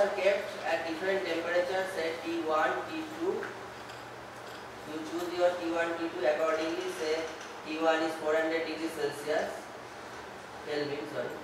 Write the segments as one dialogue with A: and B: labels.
A: are kept at different temperatures, say T1, T2. You choose your T1, T2 accordingly. Say T1 is 400 degrees Celsius, Kelvin, sorry.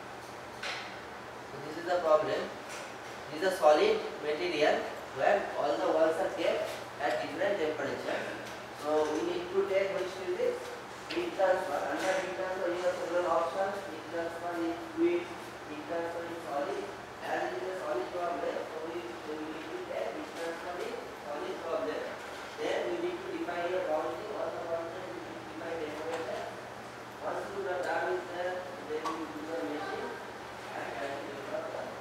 A: So this is the problem. This is a solid material where all the walls are kept at different temperatures. So we need to take which is this heat transfer. Under heat transfer, you have several options. Heat transfer in fluid, heat transfer in solid. As it is a solid problem, so we need to take heat transfer in solid problem. Then we need to define a boundary. All the boundaries we need to define temperature. Once you are done with that, then you do the machine and calculate the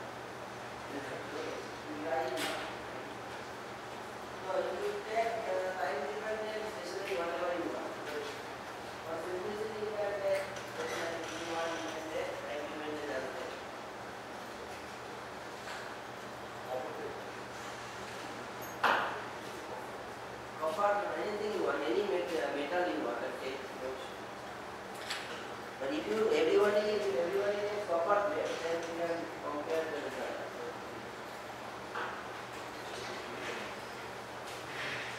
A: so you take time dependent, especially whatever you want. For simplicity, you can take specially you want, you can take time dependent as well. Copper, anything you want, any metal you want, take. But if you everybody takes copper plate, then you can compare the result.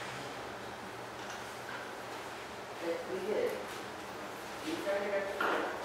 A: We get inside